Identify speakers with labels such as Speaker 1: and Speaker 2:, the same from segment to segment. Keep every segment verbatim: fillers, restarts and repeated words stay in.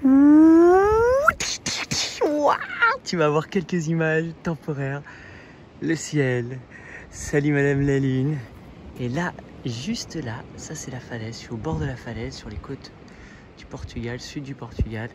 Speaker 1: Tu vas avoir quelques images temporaires. Le ciel. Salut Madame la Lune. Et là, juste là, ça c'est la falaise. Je suis au bord de la falaise, sur les côtes du Portugal, sud du Portugal.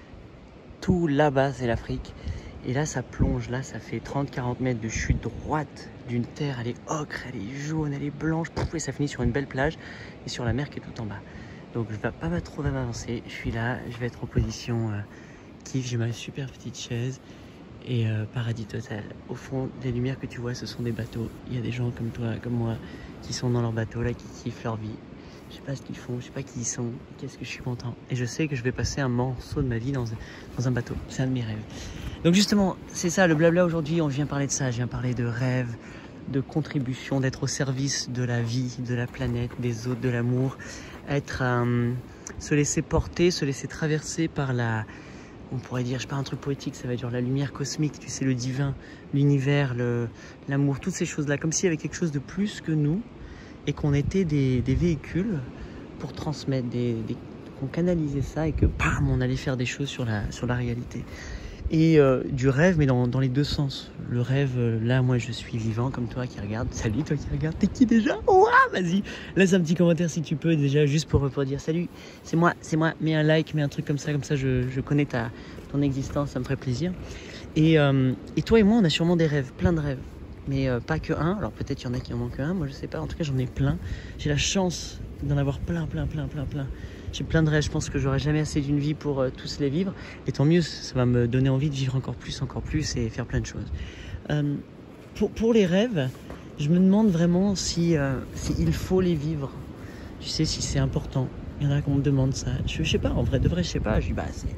Speaker 1: Tout là-bas, c'est l'Afrique. Et là, ça plonge. Là, ça fait trente à quarante mètres de chute droite d'une terre. Elle est ocre, elle est jaune, elle est blanche. Et ça finit sur une belle plage et sur la mer qui est tout en bas. Donc, je ne vais pas trop m'avancer. Je suis là, je vais être en position euh, kiff. J'ai ma super petite chaise. Et euh, paradis total. Au fond, les lumières que tu vois, ce sont des bateaux. Il y a des gens comme toi, comme moi, qui sont dans leur bateau, là, qui kiffent leur vie. Je sais pas ce qu'ils font, je sais pas qui ils sont, qu'est-ce que je suis content. Et je sais que je vais passer un morceau de ma vie dans, dans un bateau. C'est un de mes rêves. Donc justement, c'est ça, le blabla aujourd'hui, on vient parler de ça. Je viens parler de rêve, de contribution, d'être au service de la vie, de la planète, des autres, de l'amour. Être, euh, se laisser porter, se laisser traverser par la... On pourrait dire, je sais pas, un truc poétique, ça va être genre la lumière cosmique, tu sais, le divin, l'univers, l'amour, toutes ces choses-là. Comme s'il y avait quelque chose de plus que nous et qu'on était des, des véhicules pour transmettre, des, des, qu'on canalisait ça et que, bam, on allait faire des choses sur la, sur la réalité. Et euh, du rêve, mais dans, dans les deux sens. Le rêve, euh, là, moi, je suis vivant comme toi qui regarde. Salut, toi qui regarde. T'es qui déjà? Ouah, vas-y, laisse un petit commentaire si tu peux, déjà, juste pour, pour dire salut, c'est moi, c'est moi. Mets un like, mets un truc comme ça, comme ça, je, je connais ta, ton existence, ça me ferait plaisir. Et, euh, et toi et moi, on a sûrement des rêves, plein de rêves. Mais euh, pas que un. Alors peut-être il y en a qui en ont que un, moi je sais pas. En tout cas, j'en ai plein. J'ai la chance d'en avoir plein, plein, plein, plein, plein. J'ai plein de rêves, je pense que j'aurai jamais assez d'une vie pour euh, tous les vivre. Et tant mieux, ça va me donner envie de vivre encore plus, encore plus et faire plein de choses. Euh, pour, pour les rêves, je me demande vraiment si, euh, si il faut les vivre. Tu sais, si c'est important. Il y en a qui me demandent ça. Je, je sais pas, en vrai, de vrai, je sais pas. Je dis, bah, c'est...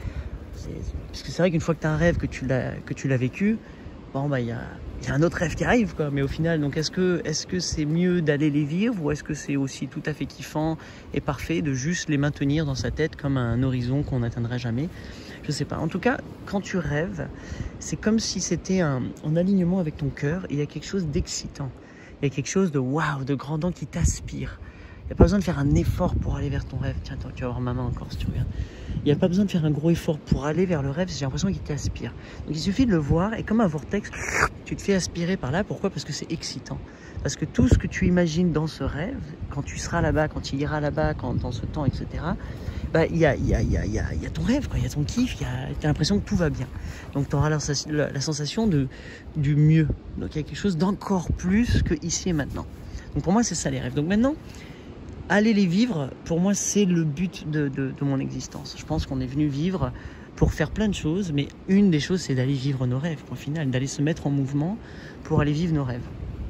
Speaker 1: Parce que c'est vrai qu'une fois que tu as un rêve, que tu l'as vécu, bon, bah, il y a... Il y a un autre rêve qui arrive, quoi. Mais au final, donc est-ce que est-ce que c'est mieux d'aller les vivre ou est-ce que c'est aussi tout à fait kiffant et parfait de juste les maintenir dans sa tête comme un horizon qu'on n'atteindrait jamais? Je sais pas. En tout cas, quand tu rêves, c'est comme si c'était un, en alignement avec ton cœur et il y a quelque chose d'excitant. Il y a quelque chose de waouh, de grandant qui t'aspire. Il n'y a pas besoin de faire un effort pour aller vers ton rêve. Tiens, attends, tu vas voir ma main encore si tu regardes. Il n'y a pas besoin de faire un gros effort pour aller vers le rêve, j'ai l'impression qu'il t'aspire. Donc il suffit de le voir et comme un vortex, tu te fais aspirer par là. Pourquoi? Parce que c'est excitant. Parce que tout ce que tu imagines dans ce rêve, quand tu seras là-bas, quand tu iras là-bas, dans ce temps, et cetera, bah, il y a, y, a, y, a, y, a, y a ton rêve, il y a ton kiff, tu as l'impression que tout va bien. Donc tu auras la, la, la sensation de, du mieux. Donc il y a quelque chose d'encore plus que ici et maintenant. Donc pour moi, c'est ça les rêves. Donc maintenant, aller les vivre, pour moi, c'est le but de, de, de mon existence. Je pense qu'on est venu vivre pour faire plein de choses, mais une des choses, c'est d'aller vivre nos rêves, au final, d'aller se mettre en mouvement pour aller vivre nos rêves.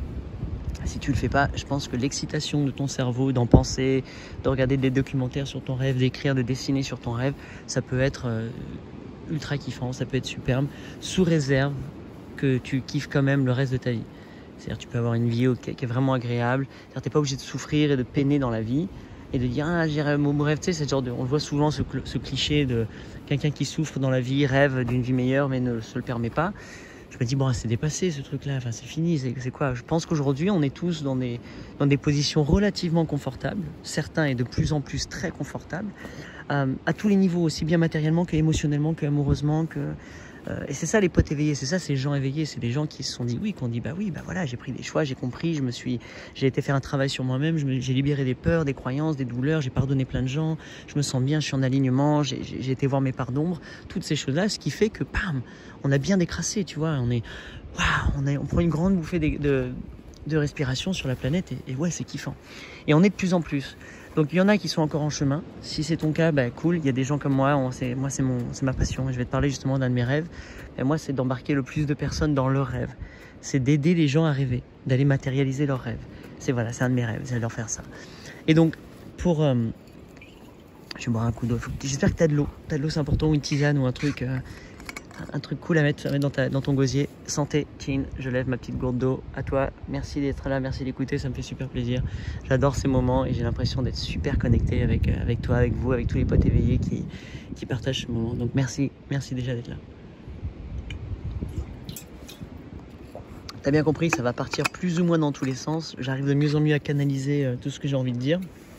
Speaker 1: Si tu le fais pas, je pense que l'excitation de ton cerveau, d'en penser, de regarder des documentaires sur ton rêve, d'écrire, de dessiner sur ton rêve, ça peut être euh, ultra kiffant, ça peut être superbe, sous réserve que tu kiffes quand même le reste de ta vie. C'est-à-dire tu peux avoir une vie qui est vraiment agréable. C'est-à-dire tu n'es pas obligé de souffrir et de peiner dans la vie et de dire ah j'ai mon rêve. Tu sais, c'est genre de, on voit souvent ce, ce cliché de quelqu'un qui souffre dans la vie, rêve d'une vie meilleure mais ne se le permet pas. Je me dis bon c'est dépassé ce truc-là. Enfin c'est fini. C'est quoi? Je pense qu'aujourd'hui on est tous dans des dans des positions relativement confortables. Certains et de plus en plus très confortables euh, à tous les niveaux, aussi bien matériellement que émotionnellement, que amoureusement, que Euh, et c'est ça les potes éveillés, c'est ça ces gens éveillés, c'est des gens qui se sont dit oui, qui ont dit bah oui, bah voilà, j'ai pris des choix, j'ai compris, je me suis, j'ai été faire un travail sur moi-même, j'ai libéré des peurs, des croyances, des douleurs, j'ai pardonné plein de gens, je me sens bien, je suis en alignement, j'ai été voir mes parts d'ombre, toutes ces choses-là, ce qui fait que bam, on a bien décrassé, tu vois, on est, waouh, on, est, on prend une grande bouffée de, de, de respiration sur la planète et, et ouais, c'est kiffant. Et on est de plus en plus. Donc il y en a qui sont encore en chemin. Si c'est ton cas, bah, cool. Il y a des gens comme moi. On, moi, c'est mon, c'est ma passion. Je vais te parler justement d'un de mes rêves. Et moi, c'est d'embarquer le plus de personnes dans leurs rêves. C'est d'aider les gens à rêver, d'aller matérialiser leurs rêves. C'est voilà, c'est un de mes rêves. C'est de leur faire ça. Et donc, pour, euh, je vais boire un coup d'eau. J'espère que tu as de l'eau. Tu as de l'eau, c'est important, ou une tisane ou un truc. Euh, un truc cool à mettre, à mettre dans, ta, dans ton gosier. Santé, Chin, je lève ma petite gourde d'eau. À toi, merci d'être là, merci d'écouter, ça me fait super plaisir. J'adore ces moments et j'ai l'impression d'être super connecté avec, avec toi, avec vous, avec tous les potes éveillés qui, qui partagent ce moment. Donc merci, merci déjà d'être là. T'as bien compris, ça va partir plus ou moins dans tous les sens. J'arrive de mieux en mieux à canaliser euh, tout ce que j'ai envie de dire.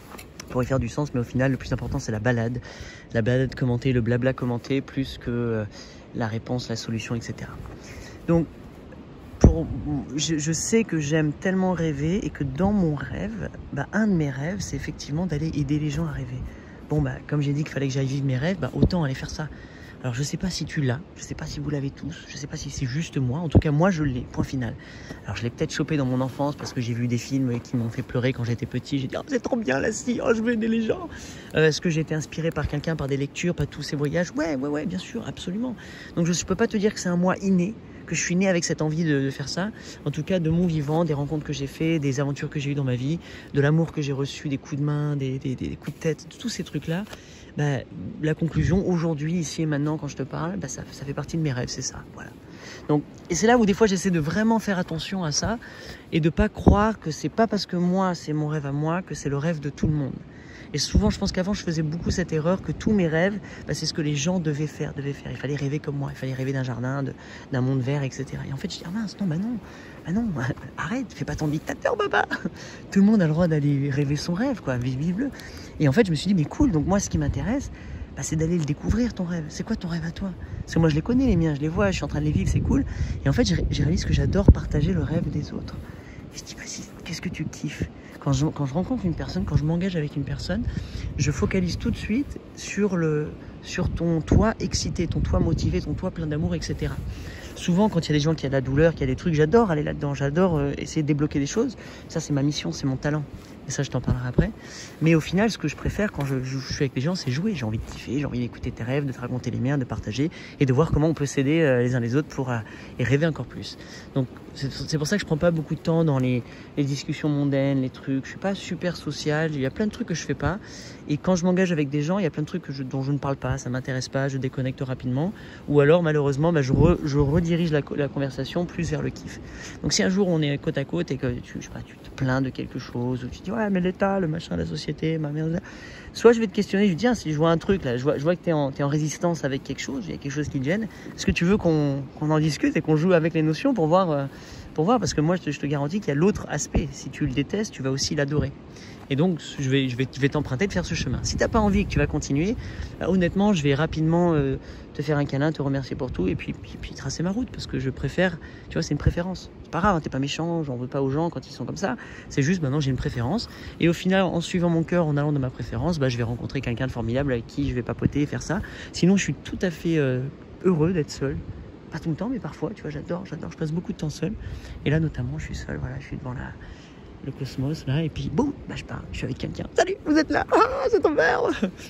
Speaker 1: pour y faire du sens, mais au final, le plus important, c'est la balade. La balade commentée, le blabla commenté, plus que euh, la réponse, la solution, et cetera. Donc, pour, je, je sais que j'aime tellement rêver et que dans mon rêve, bah, un de mes rêves, c'est effectivement d'aller aider les gens à rêver. Bon, bah, comme j'ai dit qu'il fallait que j'aille vivre mes rêves, bah, autant aller faire ça. Alors, je sais pas si tu l'as, je sais pas si vous l'avez tous, je sais pas si c'est juste moi, en tout cas, moi, je l'ai, point final. Alors, je l'ai peut-être chopé dans mon enfance parce que j'ai vu des films qui m'ont fait pleurer quand j'étais petit. J'ai dit, oh, c'est trop bien, la scie, oh, je veux aider les gens. Euh, Est-ce que j'ai été inspiré par quelqu'un, par des lectures, par tous ces voyages? Ouais, ouais, ouais, bien sûr, absolument. Donc, je ne peux pas te dire que c'est un moi inné, que je suis né avec cette envie de, de faire ça. En tout cas, de mon vivant, des rencontres que j'ai fait, des aventures que j'ai eues dans ma vie, de l'amour que j'ai reçu, des coups de main, des, des, des coups de tête, tous ces trucs-là. Bah, la conclusion, aujourd'hui, ici et maintenant, quand je te parle, bah, ça, ça fait partie de mes rêves, c'est ça. Voilà. Donc, et c'est là où des fois j'essaie de vraiment faire attention à ça et de pas croire que c'est pas parce que moi, c'est mon rêve à moi, que c'est le rêve de tout le monde. Et souvent, je pense qu'avant, je faisais beaucoup cette erreur que tous mes rêves, bah, c'est ce que les gens devaient faire, devaient faire. Il fallait rêver comme moi, il fallait rêver d'un jardin, d'un monde vert, et cetera. Et en fait, je dis, ah mince, non, bah non, bah non, arrête, fais pas ton dictateur, papa. Tout le monde a le droit d'aller rêver son rêve, quoi, vive-le. Et en fait, je me suis dit, mais cool, donc moi, ce qui m'intéresse, bah, c'est d'aller le découvrir, ton rêve. C'est quoi ton rêve à toi? Parce que moi, je les connais, les miens, je les vois, je suis en train de les vivre, c'est cool. Et en fait, j'ai réalisé que j'adore partager le rêve des autres. Et je dis, vas-y, qu'est-ce que tu kiffes? Quand je, quand je rencontre une personne, quand je m'engage avec une personne, je focalise tout de suite sur, le, sur ton toi excité, ton toi motivé, ton toi plein d'amour, et cetera. Souvent, quand il y a des gens qui ont de la douleur, qui a des trucs, j'adore aller là-dedans, j'adore euh, essayer de débloquer des choses. Ça, c'est ma mission, c'est mon talent. Et ça, je t'en parlerai après. Mais au final, ce que je préfère quand je, je, je suis avec les gens, c'est jouer. J'ai envie de kiffer, j'ai envie d'écouter tes rêves, de te raconter les miens, de partager et de voir comment on peut s'aider euh, les uns les autres pour euh, et rêver encore plus. Donc, c'est pour ça que je prends pas beaucoup de temps dans les, les discussions mondaines, les trucs. Je suis pas super social. Il y a plein de trucs que je fais pas. Et quand je m'engage avec des gens, il y a plein de trucs que je, dont je ne parle pas, ça m'intéresse pas, je déconnecte rapidement. Ou alors, malheureusement, bah, je, re, je redirige la, la conversation plus vers le kiff. Donc, si un jour on est côte à côte et que tu, je sais pas, tu te plains de quelque chose, ou tu te dis ouais mais l'État, le machin, la société, ma merde, soit je vais te questionner, je dis tiens, si je vois un truc là, je vois, je vois que tu es en, t'es en résistance avec quelque chose, il y a quelque chose qui te gêne, est-ce que tu veux qu'on qu'on en discute et qu'on joue avec les notions pour voir, euh, pour voir parce que moi je te, je te garantis qu'il y a l'autre aspect, si tu le détestes, tu vas aussi l'adorer. Et donc, je vais, je vais, je vais t'emprunter de faire ce chemin. Si tu n'as pas envie et que tu vas continuer, bah, honnêtement, je vais rapidement euh, te faire un câlin, te remercier pour tout et puis, puis, puis tracer ma route parce que je préfère, tu vois, c'est une préférence. C'est pas grave, hein, t'es pas méchant, j'en veux pas aux gens quand ils sont comme ça. C'est juste, maintenant, j'ai une préférence. Et au final, en suivant mon cœur, en allant de ma préférence, bah, je vais rencontrer quelqu'un de formidable avec qui je vais papoter et faire ça. Sinon, je suis tout à fait euh, heureux d'être seul. Pas tout le temps, mais parfois, tu vois, j'adore, j'adore. Je passe beaucoup de temps seul. Et là, notamment, je suis seul, voilà, je suis devant la... le cosmos là et puis boum, bah je pars, je suis avec quelqu'un, salut, vous êtes là, ah, c'est ton verre.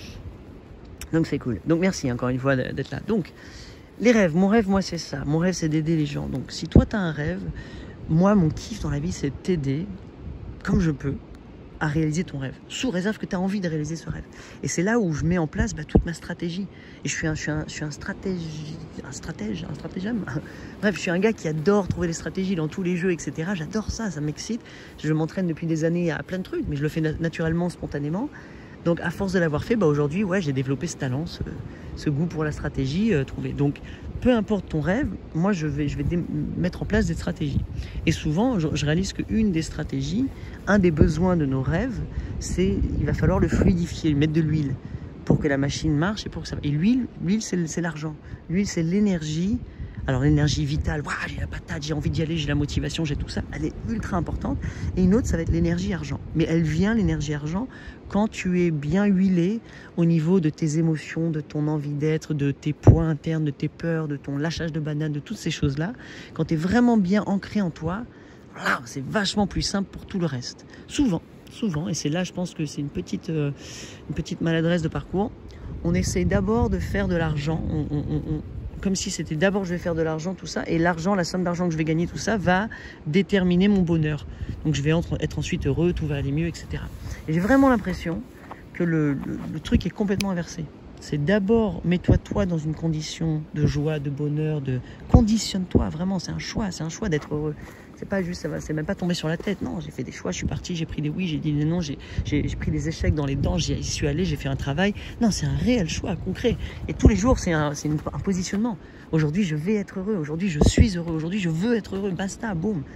Speaker 1: Donc c'est cool, donc merci encore une fois d'être là. Donc les rêves, mon rêve moi c'est ça, mon rêve c'est d'aider les gens. Donc si toi tu as un rêve, moi mon kiff dans la vie c'est t'aider comme je peux à réaliser ton rêve, sous réserve que tu as envie de réaliser ce rêve. Et c'est là où je mets en place bah, toute ma stratégie. Et je suis un, je suis un, je suis un stratège, un stratège, un stratégème. Bref, je suis un gars qui adore trouver des stratégies dans tous les jeux, et cetera. J'adore ça, ça m'excite. Je m'entraîne depuis des années à plein de trucs, mais je le fais naturellement, spontanément. Donc, à force de l'avoir fait, bah, aujourd'hui, ouais, j'ai développé ce talent, ce, ce goût pour la stratégie. Euh, trouver. Donc, peu importe ton rêve, moi, je vais, je vais mettre en place des stratégies. Et souvent, je, je réalise qu'une des stratégies, un des besoins de nos rêves, c'est il va falloir le fluidifier, mettre de l'huile pour que la machine marche et pour que ça. Et l'huile, l'huile, c'est l'argent. L'huile, c'est l'énergie. Alors l'énergie vitale, wow, j'ai la patate, j'ai envie d'y aller, j'ai la motivation, j'ai tout ça, elle est ultra importante. Et une autre, ça va être l'énergie argent. Mais elle vient, l'énergie argent, quand tu es bien huilé au niveau de tes émotions, de ton envie d'être, de tes poids internes, de tes peurs, de ton lâchage de banane, de toutes ces choses-là. Quand tu es vraiment bien ancré en toi, là, c'est vachement plus simple pour tout le reste. Souvent, souvent, et c'est là, je pense que c'est une petite, euh, une petite maladresse de parcours, on essaie d'abord de faire de l'argent, on, on, on, comme si c'était d'abord je vais faire de l'argent, tout ça, et l'argent, la somme d'argent que je vais gagner, tout ça, va déterminer mon bonheur. Donc je vais entre, être ensuite heureux, tout va aller mieux, et cetera. Et j'ai vraiment l'impression que le, le, le truc est complètement inversé. C'est d'abord, mets-toi toi dans une condition de joie, de bonheur, de conditionne-toi, vraiment, c'est un choix, c'est un choix d'être heureux. C'est pas juste, ça va, c'est même pas tombé sur la tête. Non, j'ai fait des choix, je suis parti, j'ai pris des oui, j'ai dit des non, j'ai pris des échecs dans les dents, j'y suis allé, j'ai fait un travail. Non, c'est un réel choix concret. Et tous les jours, c'est un, un, un positionnement. Aujourd'hui, je vais être heureux. Aujourd'hui, je suis heureux. Aujourd'hui, je veux être heureux. Basta, boum.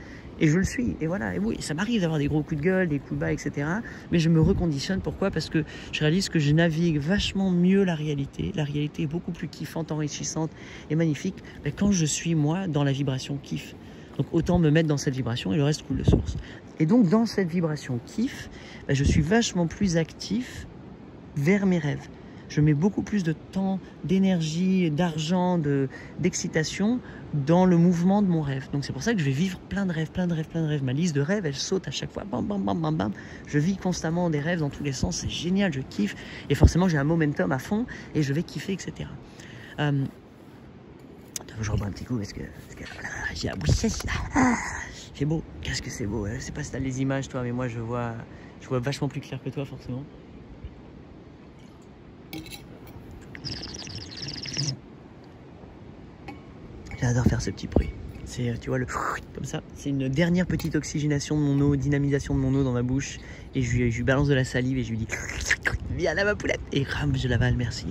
Speaker 1: Et je le suis, et voilà. Et oui, ça m'arrive d'avoir des gros coups de gueule, des coups de bas, et cetera. Mais je me reconditionne. Pourquoi? Parce que je réalise que je navigue vachement mieux la réalité. La réalité est beaucoup plus kiffante, enrichissante et magnifique mais quand je suis, moi, dans la vibration kiff. Donc autant me mettre dans cette vibration et le reste coule de source. Et donc dans cette vibration kiff, bah, je suis vachement plus actif vers mes rêves. Je mets beaucoup plus de temps, d'énergie, d'argent, de, d'excitation dans le mouvement de mon rêve. Donc c'est pour ça que je vais vivre plein de rêves, plein de rêves, plein de rêves. Ma liste de rêves, elle saute à chaque fois. Bam, bam, bam, bam, bam. Je vis constamment des rêves dans tous les sens. C'est génial, je kiffe. Et forcément, j'ai un momentum à fond et je vais kiffer, et cetera. Euh, je reprends un petit coup parce que, parce que voilà, j'ai la bouche sèche. Ah, c'est beau. Qu'est-ce que c'est beau. Je sais pas si tu as les images, toi, mais moi, je vois, je vois vachement plus clair que toi, forcément. J'adore faire ce petit bruit. C'est, tu vois, le comme ça. C'est une dernière petite oxygénation de mon eau, dynamisation de mon eau dans ma bouche. Et je lui, je lui balance de la salive et je lui dis viens là, ma poulette. Et crame, je l'avale, merci.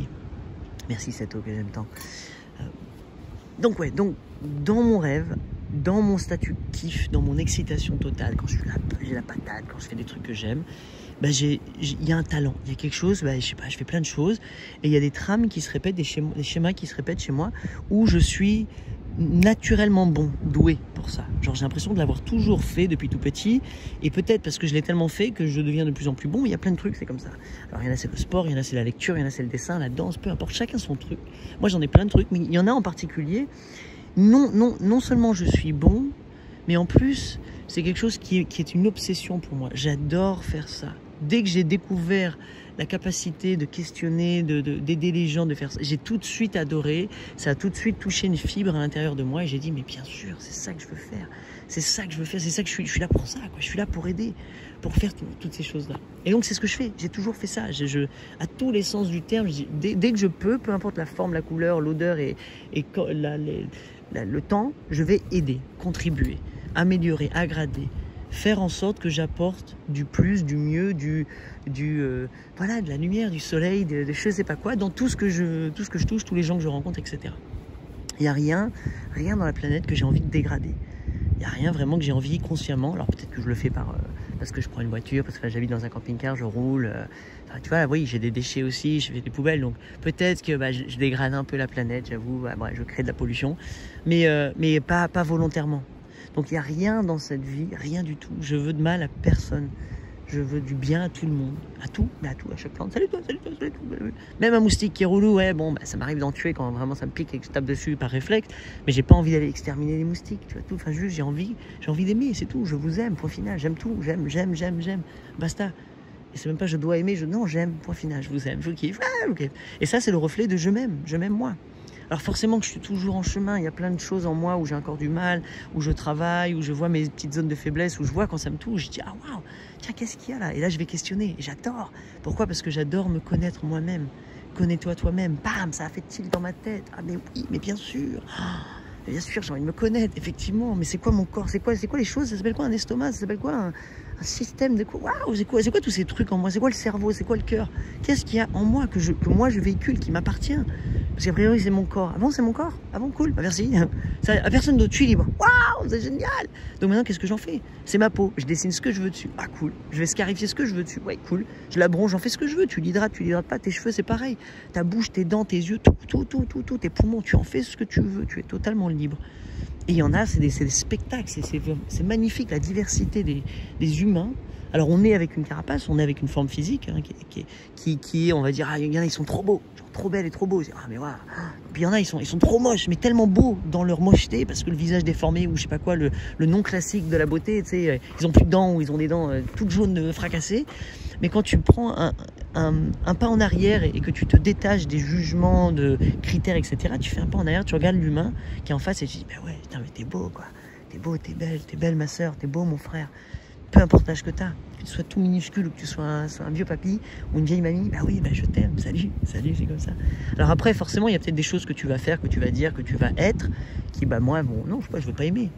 Speaker 1: Merci cette eau que j'aime tant. Euh, donc, ouais, donc, dans mon rêve, dans mon statut kiff, dans mon excitation totale, quand je suis là, j'ai la patate, quand je fais des trucs que j'aime, bah il y a un talent, il y a quelque chose, bah, je sais pas, je fais plein de choses. Et il y a des trames qui se répètent, des schémas, des schémas qui se répètent chez moi, où je suis naturellement bon, doué pour ça. Genre j'ai l'impression de l'avoir toujours fait depuis tout petit et peut-être parce que je l'ai tellement fait que je deviens de plus en plus bon. Il y a plein de trucs, c'est comme ça. Alors il y en a c'est le sport, il y en a c'est la lecture, il y en a c'est le dessin, la danse, peu importe, chacun son truc. Moi j'en ai plein de trucs, mais il y en a en particulier. Non, non, non seulement je suis bon, mais en plus c'est quelque chose qui est, qui est une obsession pour moi. J'adore faire ça. Dès que j'ai découvert la capacité de questionner, de, de, d'aider les gens, de faire ça, j'ai tout de suite adoré, ça a tout de suite touché une fibre à l'intérieur de moi et j'ai dit mais bien sûr, c'est ça que je veux faire, c'est ça que je veux faire, c'est ça que je suis, je suis là pour ça, quoi. Je suis là pour aider, pour faire tout, toutes ces choses-là. Et donc c'est ce que je fais, j'ai toujours fait ça, je, je, à tous les sens du terme, je, dès, dès que je peux, peu importe la forme, la couleur, l'odeur et, et la, les, la, le temps, je vais aider, contribuer, améliorer, aggrader, faire en sorte que j'apporte du plus, du mieux, du, du euh, voilà, de la lumière, du soleil, de, de je sais pas quoi, dans tout ce que je, tout ce que je touche, tous les gens que je rencontre, et cetera. Il n'y a rien, rien dans la planète que j'ai envie de dégrader. Il n'y a rien vraiment que j'ai envie consciemment. Alors peut-être que je le fais par, euh, parce que je prends une voiture, parce que j'habite dans un camping-car, je roule. Euh, enfin, tu vois, oui, j'ai des déchets aussi, je fais des poubelles, donc peut-être que bah, je, je dégrade un peu la planète, j'avoue, bah, bah, je crée de la pollution, mais, euh, mais pas, pas volontairement. Donc il n'y a rien dans cette vie, rien du tout. Je veux de mal à personne. Je veux du bien à tout le monde. À tout, mais à tout, à chaque plante. Salut toi, salut toi, salut toi. Même un moustique qui est relou, ouais, bon, bah, ça m'arrive d'en tuer quand vraiment ça me pique et que je tape dessus par réflexe. Mais j'ai pas envie d'aller exterminer les moustiques, tu vois tout. Enfin, juste, j'ai envie, j'ai envie d'aimer, c'est tout. Je vous aime, point final. J'aime tout, j'aime, j'aime, j'aime, j'aime. Basta. Et c'est même pas je dois aimer, je non, j'aime, point final. Je vous aime, je vous kiffe. Ah, okay. Et ça, c'est le reflet de je m'aime, je m'aime moi. Alors forcément que je suis toujours en chemin, il y a plein de choses en moi où j'ai encore du mal, où je travaille, où je vois mes petites zones de faiblesse, où je vois quand ça me touche, je dis ah waouh, tiens qu'est-ce qu'il y a là? Et là je vais questionner, et j'adore. Pourquoi? Parce que j'adore me connaître moi-même. Connais-toi toi-même, bam, ça a fait tilt dans ma tête. Ah mais oui, mais bien sûr. Oh, bien sûr, j'ai envie de me connaître, effectivement. Mais c'est quoi mon corps? C'est quoi, c'est quoi les choses? Ça s'appelle quoi un estomac? Ça s'appelle quoi un, un système de quoi? Waouh, c'est quoi, c'est quoi tous ces trucs en moi? C'est quoi le cerveau? C'est quoi le cœur? Qu'est-ce qu'il y a en moi que, je, que moi je véhicule, qui m'appartient? Parce qu'a priori, c'est mon corps. Avant, c'est mon corps. Avant, cool. Bah, merci. Ça, à personne d'autre, je suis libre. Waouh, c'est génial. Donc maintenant, qu'est-ce que j'en fais? C'est ma peau. Je dessine ce que je veux dessus. Ah, cool. Je vais scarifier ce que je veux dessus. Ouais, cool. Je la bronze, j'en fais ce que je veux. Tu l'hydrates, tu l'hydrates pas. Tes cheveux, c'est pareil. Ta bouche, tes dents, tes yeux, tout, tout, tout, tout, tout. Tes poumons, tu en fais ce que tu veux. Tu es totalement libre. Et il y en a, c'est des, c'est des spectacles. C'est magnifique, la diversité des, des humains. Alors, on est avec une carapace, on est avec une forme physique hein, qui, qui, qui, qui est, on va dire, ah, il y en a, ils sont trop beaux. Trop belles et trop beaux. Ah mais voilà. Puis il y en a, ils sont, ils sont trop moches, mais tellement beaux dans leur mocheté, parce que le visage déformé, ou je sais pas quoi, le, le nom classique de la beauté, tu sais, ils ont plus de dents, ou ils ont des dents euh, toutes jaunes fracassées. Mais quand tu prends un, un, un pas en arrière et, et que tu te détaches des jugements, de critères, et cetera, tu fais un pas en arrière, tu regardes l'humain qui est en face et tu dis, bah ouais, putain, mais t'es beau, quoi. T'es beau, t'es belle, t'es belle, ma soeur, t'es beau, mon frère. Peu importe l'âge que tu as, que tu sois tout minuscule ou que tu sois un, sois un vieux papy ou une vieille mamie, bah oui, bah je t'aime, salut, salut, c'est comme ça. Alors après, forcément, il y a peut-être des choses que tu vas faire, que tu vas dire, que tu vas être, qui, bah moi, bon, non, je sais pas, je veux pas aimer. Je sais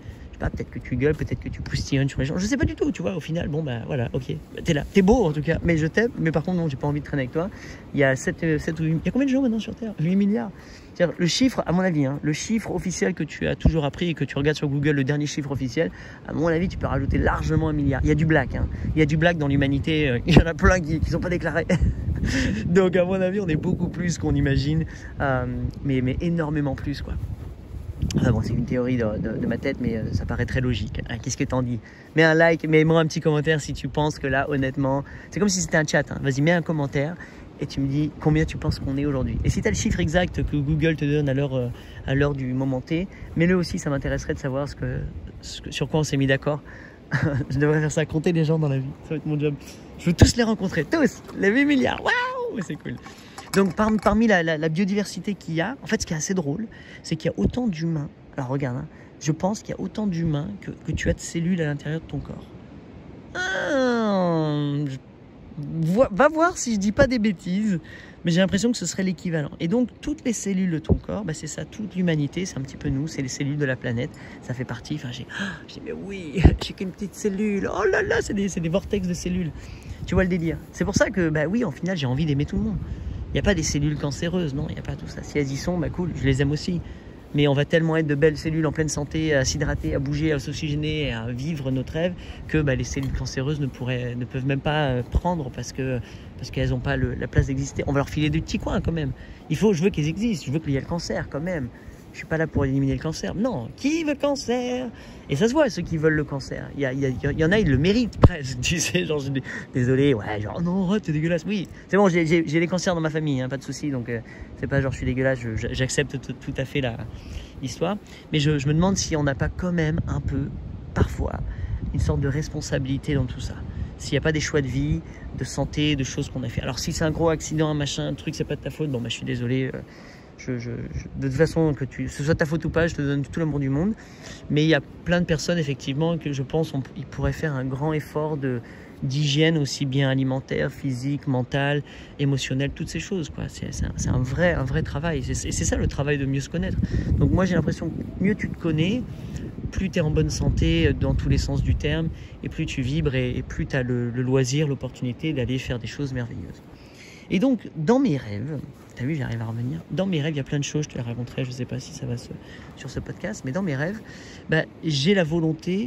Speaker 1: pas, peut-être que tu gueules, peut-être que tu postillonnes sur les gens, je sais pas du tout, tu vois, au final, bon bah voilà, ok, bah, t'es là, t'es beau en tout cas, mais je t'aime, mais par contre non, j'ai pas envie de traîner avec toi. Il y a sept, sept ou huit, il y a combien de gens maintenant sur Terre? huit milliards. C'est-à-dire, le chiffre, à mon avis, hein, le chiffre officiel que tu as toujours appris et que tu regardes sur Google, le dernier chiffre officiel, à mon avis, tu peux rajouter largement un milliard. Il y a du black, hein. Il y a du black dans l'humanité, euh, il y en a plein qui ne sont pas déclarés. Donc à mon avis, on est beaucoup plus qu'on imagine, euh, mais, mais énormément plus, quoi. Enfin bon, c'est une théorie de, de, de ma tête, mais euh, ça paraît très logique. Hein, qu'est-ce que t'en dis? Mets un like, mets-moi un petit commentaire si tu penses que là, honnêtement, c'est comme si c'était un chat. Hein. Vas-y, mets un commentaire et tu me dis combien tu penses qu'on est aujourd'hui. Et si tu as le chiffre exact que Google te donne à l'heure euh, à l'heure du moment T, mets-le aussi, ça m'intéresserait de savoir ce que, ce que, sur quoi on s'est mis d'accord. Je devrais faire ça, compter les gens dans la vie. Ça va être mon job. Je veux tous les rencontrer, tous, les huit milliards. Waouh, c'est cool. Donc par, parmi la, la, la biodiversité qu'il y a, en fait ce qui est assez drôle, c'est qu'il y a autant d'humains, alors regarde, hein, je pense qu'il y a autant d'humains que, que tu as de cellules à l'intérieur de ton corps. Ah, je, va voir si je dis pas des bêtises, mais j'ai l'impression que ce serait l'équivalent. Et donc toutes les cellules de ton corps, bah, c'est ça, toute l'humanité, c'est un petit peu nous, c'est les cellules de la planète, ça fait partie, enfin j'ai, oh, j'ai mais oui, j'ai qu'une petite cellule, oh là là, c'est des, c'est des vortex de cellules. Tu vois le délire. C'est pour ça que, bah oui, en final, j'ai envie d'aimer tout le monde. Il n'y a pas des cellules cancéreuses, non, il n'y a pas tout ça. Si elles y sont, bah cool, je les aime aussi. Mais on va tellement être de belles cellules en pleine santé, à s'hydrater, à bouger, à s'oxygéner, à vivre notre rêve, que bah, les cellules cancéreuses ne, pourraient, ne peuvent même pas prendre parce que parce qu'elles n'ont pas le, la place d'exister. On va leur filer des petits coins quand même. Il faut, je veux qu'ils existent, je veux qu'il y ait le cancer quand même. Je suis pas là pour éliminer le cancer. Non, qui veut cancer? Et ça se voit, ceux qui veulent le cancer. Il y, a, il, y a, il y en a, ils le méritent presque. Tu sais, genre, je, désolé, ouais, genre, non, arrête, t'es dégueulasse. Oui, c'est bon, j'ai les cancers dans ma famille, hein, pas de souci. Donc, euh, c'est pas genre, je suis dégueulasse, j'accepte tout, tout à fait l'histoire. Mais je, je me demande si on n'a pas quand même un peu, parfois, une sorte de responsabilité dans tout ça. S'il n'y a pas des choix de vie, de santé, de choses qu'on a fait. Alors, si c'est un gros accident, un machin, un truc, c'est pas de ta faute, bon, bah, je suis désolé. Euh, Je, je, je, de toute façon, que tu, ce soit ta faute ou pas, je te donne tout l'amour du monde. Mais il y a plein de personnes, effectivement, que je pense qu'ils pourraient faire un grand effort d'hygiène, aussi bien alimentaire, physique, mentale, émotionnelle, toutes ces choses. C'est un, un, vrai, un vrai travail. Et c'est ça le travail de mieux se connaître. Donc moi, j'ai l'impression que mieux tu te connais, plus tu es en bonne santé dans tous les sens du terme, et plus tu vibres, et, et plus tu as le, le loisir, l'opportunité d'aller faire des choses merveilleuses. Et donc, dans mes rêves, t'as vu, j'arrive à revenir. Dans mes rêves, il y a plein de choses, je te les raconterai, je ne sais pas si ça va se, sur ce podcast, mais dans mes rêves, bah, j'ai la volonté,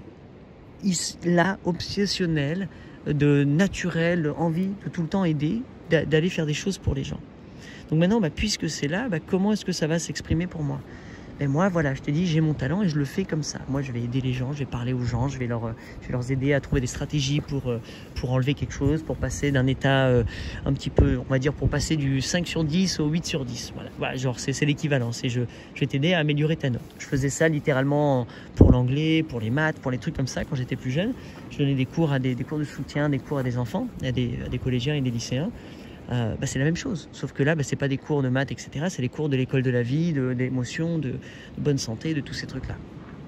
Speaker 1: là, obsessionnelle, de naturelle, envie de tout le temps aider, d'aller faire des choses pour les gens. Donc maintenant, bah, puisque c'est là, bah, comment est-ce que ça va s'exprimer pour moi? Et moi, voilà, je te dis, j'ai mon talent et je le fais comme ça. Moi, je vais aider les gens, je vais parler aux gens, je vais leur, je vais leur aider à trouver des stratégies pour, pour enlever quelque chose, pour passer d'un état euh, un petit peu, on va dire, pour passer du cinq sur dix au huit sur dix. Voilà, voilà, genre, c'est l'équivalent. Je, je vais t'aider à améliorer ta note. Je faisais ça littéralement pour l'anglais, pour les maths, pour les trucs comme ça quand j'étais plus jeune. Je donnais des cours, à des, des cours de soutien, des cours à des enfants, à des, à des collégiens et des lycéens. Euh, bah, c'est la même chose, sauf que là, bah, c'est pas des cours de maths, et cetera. C'est les cours de l'école de la vie, d'émotion, de, de, de bonne santé, de tous ces trucs-là.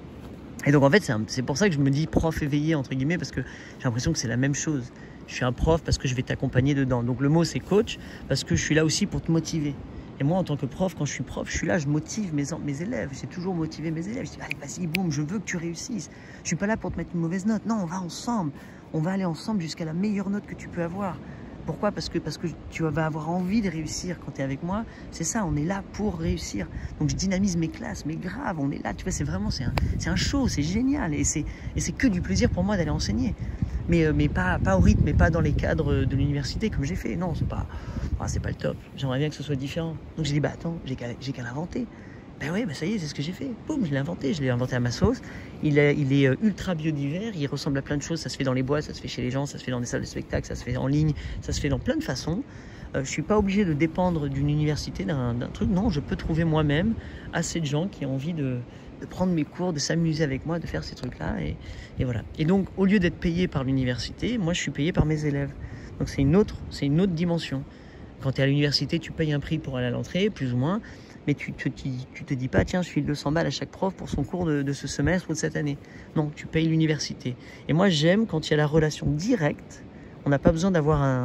Speaker 1: Et donc en fait, c'est pour ça que je me dis prof éveillé, entre guillemets, parce que j'ai l'impression que c'est la même chose. Je suis un prof parce que je vais t'accompagner dedans. Donc le mot, c'est coach, parce que je suis là aussi pour te motiver. Et moi, en tant que prof, quand je suis prof, je suis là, je motive mes, mes élèves. J'ai toujours motivé mes élèves. Je dis, allez, vas-y, boum, je veux que tu réussisses. Je suis pas là pour te mettre une mauvaise note. Non, on va ensemble. On va aller ensemble jusqu'à la meilleure note que tu peux avoir. Pourquoi? Parce que, parce que tu vas avoir envie de réussir quand tu es avec moi. C'est ça, on est là pour réussir. Donc je dynamise mes classes, mais grave, on est là. Tu vois, c'est vraiment, c'est un, un show, c'est génial. Et c'est que du plaisir pour moi d'aller enseigner. Mais, mais pas, pas au rythme, mais pas dans les cadres de l'université comme j'ai fait. Non, c'est pas, ah, c'est pas le top. J'aimerais bien que ce soit différent. Donc j'ai dit, bah attends, j'ai qu'à qu'à l'inventer. Ben oui, ben ça y est, c'est ce que j'ai fait. Boum, je l'ai inventé, je l'ai inventé à ma sauce. Il est, il est ultra biodivers, il ressemble à plein de choses. Ça se fait dans les bois, ça se fait chez les gens, ça se fait dans des salles de spectacle, ça se fait en ligne, ça se fait dans plein de façons. Euh, je suis pas obligé de dépendre d'une université, d'un truc. Non, je peux trouver moi-même assez de gens qui ont envie de, de prendre mes cours, de s'amuser avec moi, de faire ces trucs-là. Et, et voilà. Et donc, au lieu d'être payé par l'université, moi, je suis payé par mes élèves. Donc, c'est une autre, c'est une autre dimension. Quand tu es à l'université, tu payes un prix pour aller à l'entrée, plus ou moins. Mais tu te, tu, tu te dis pas, tiens, je file deux cents balles à chaque prof pour son cours de, de ce semestre ou de cette année. Non, tu payes l'université. Et moi, j'aime quand il y a la relation directe. On n'a pas besoin d'avoir un,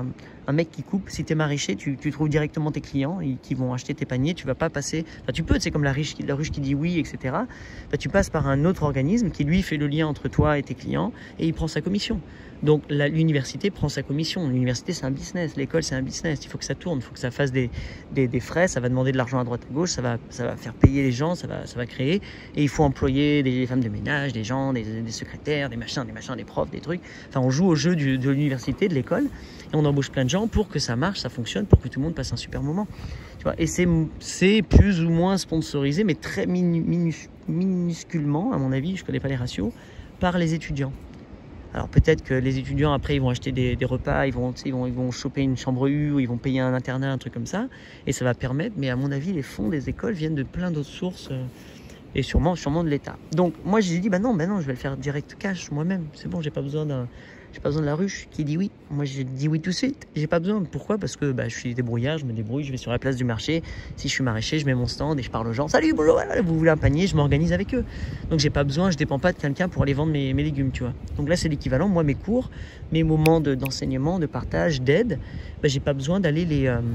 Speaker 1: Un mec qui coupe, si tu es maraîcher, tu, tu trouves directement tes clients et, qui vont acheter tes paniers. Tu vas pas passer. Enfin, tu peux, c'est comme la ruche, la ruche qui dit oui, et cetera. Enfin, tu passes par un autre organisme qui lui fait le lien entre toi et tes clients et il prend sa commission. Donc l'université prend sa commission. L'université, c'est un business. L'école, c'est un business. Il faut que ça tourne, il faut que ça fasse des, des, des frais. Ça va demander de l'argent à droite à gauche. Ça va, ça va faire payer les gens. Ça va, ça va créer. Et il faut employer des femmes de ménage, des gens, des, des secrétaires, des machins, des machins, des profs, des trucs. Enfin, on joue au jeu du, de l'université, de l'école. Et on embauche plein de gens pour que ça marche, ça fonctionne, pour que tout le monde passe un super moment. Tu vois, et c'est plus ou moins sponsorisé, mais très minu, minus, minusculement, à mon avis, je ne connais pas les ratios, par les étudiants. Alors peut-être que les étudiants, après, ils vont acheter des, des repas, ils vont, ils, vont, ils vont choper une chambre U, ou ils vont payer un internat, un truc comme ça, et ça va permettre, mais à mon avis, les fonds des écoles viennent de plein d'autres sources, euh, et sûrement, sûrement de l'État. Donc moi, j'ai dit, bah non, bah non, je vais le faire direct cash, moi-même, c'est bon, j'ai pas besoin d'un... J'ai pas besoin de la ruche qui dit oui. Moi, j'ai dit oui tout de suite. J'ai pas besoin. Pourquoi? Parce que bah, je suis débrouillard, je me débrouille, je vais sur la place du marché. Si je suis maraîcher, je mets mon stand et je parle aux gens. Salut, bonjour, vous voulez un panier? Je m'organise avec eux. Donc, j'ai pas besoin, je dépends pas de quelqu'un pour aller vendre mes, mes légumes, tu vois. Donc là, c'est l'équivalent. Moi, mes cours, mes moments d'enseignement, de, de partage, d'aide, bah, j'ai pas besoin d'aller les euh,